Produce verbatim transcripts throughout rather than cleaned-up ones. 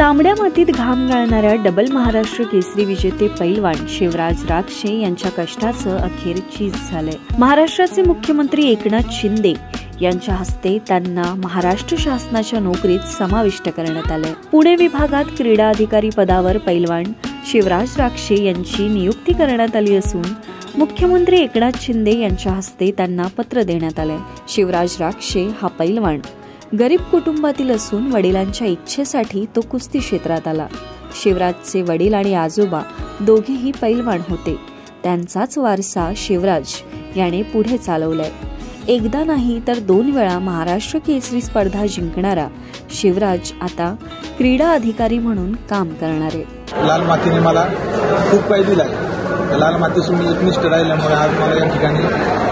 तांबड्या मातीत घाम गाळणाऱ्या डबल महाराष्ट्र केसरी विजेते पैलवान शिवराज राक्षे यांच्या कष्टाचं अखेर चीज झालंय। महाराष्ट्राचे मुख्यमंत्री एकनाथ शिंदे यांच्या हस्ते त्यांना महाराष्ट्र शासनाच्या नोकरीत समाविष्ट करण्यात आले। पुणे विभागात क्रीडा अधिकारी पदावर पैलवान शिवराज राक्षे यांची नियुक्ती करण्यात आली असून मुख्यमंत्री एकनाथ शिंदे यांच्या हस्ते त्यांना पत्र देण्यात आले। शिवराज राक्षे हा पैलवान गरीब कुटुंबातील असून वडिलांच्या इच्छेसाठी तो कुस्ती क्षेत्रात आला। शिवराजचे वडील आणि आजोबा दोघेही पैलवान होते। त्यांचाच वारसा शिवराज याने पुढे चालवलाय। एकदा नाही तर दोन वेळा महाराष्ट्र केसरी स्पर्धा जिंकणारा शिवराज आता क्रीडा अधिकारी म्हणून काम करणार आहे। लाल मातीने मला खूप काही दिलाय। लाल मातीशी मी एकनिष्ठ राहिल्यामुळे आज मला या ठिकाणी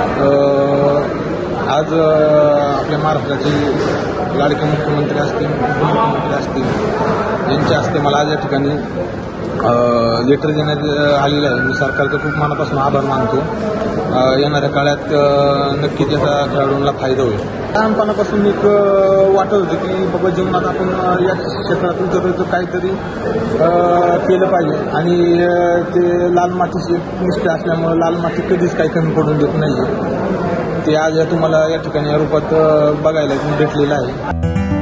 आज आपल्या महाराष्ट्राचे लाडके मुख्यमंत्री असतील, उपमुख्यमंत्री असतील यांच्या हस्ते मला आज या ठिकाणी लेटर देण्यात आलेलं आहे। मी सरकारचा खूप मनापासून आभार मानतो। येणाऱ्या काळात नक्की त्याचा खेळाडूंना फायदा होईल। लहानपणापासून एक वाटत होतं की बाबा जीवनात आपण या क्षेत्रात उतरतो काहीतरी केलं पाहिजे आणि ते लाल मातीशी निष्ठ असल्यामुळे लाल माती कधीच काही कमी पडून देत नाही। ते आज तुम्हाला या ठिकाणी या रूपात बघायला भेटलेलं आहे।